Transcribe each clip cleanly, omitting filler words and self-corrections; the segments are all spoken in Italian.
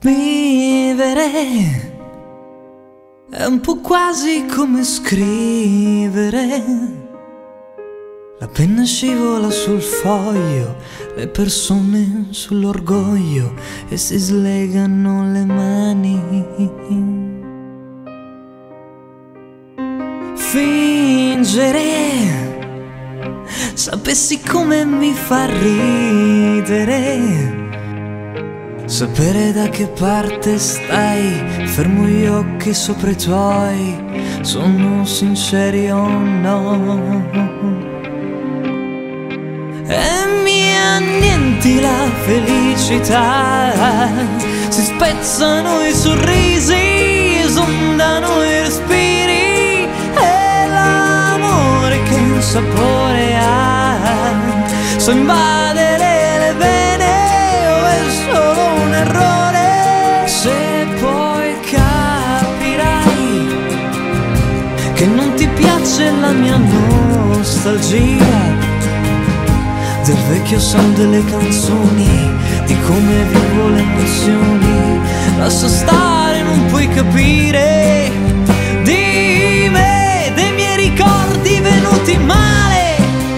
Vivere è un po' quasi come scrivere. La penna scivola sul foglio, le persone sull'orgoglio e si slegano le mani. Fingere, sapessi come mi fa ridere. Sapere da che parte stai, fermo gli occhi sopra i tuoi, sono sinceri o no? E mi annienti la felicità, si spezzano i sorrisi, esondano i respiri, e l'amore che un sapore ha, so invadere le vene o è solo un errore? Se poi capirai che non ti piace la mia nostalgia del vecchio sound delle canzoni, di come vivo le emozioni, lascia stare, non puoi capire di me, dei miei ricordi venuti male,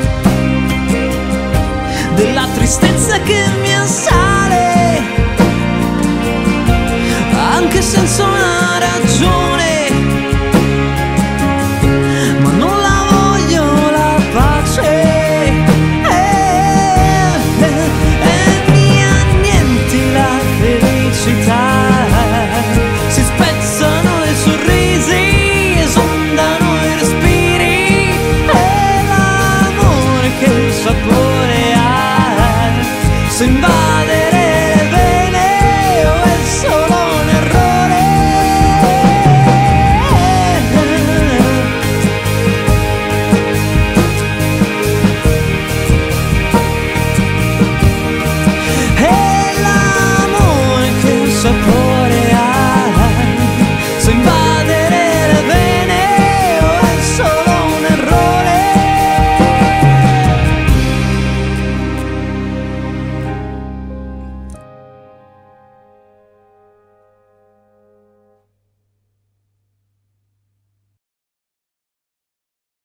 della tristezza che mi assale, anche senza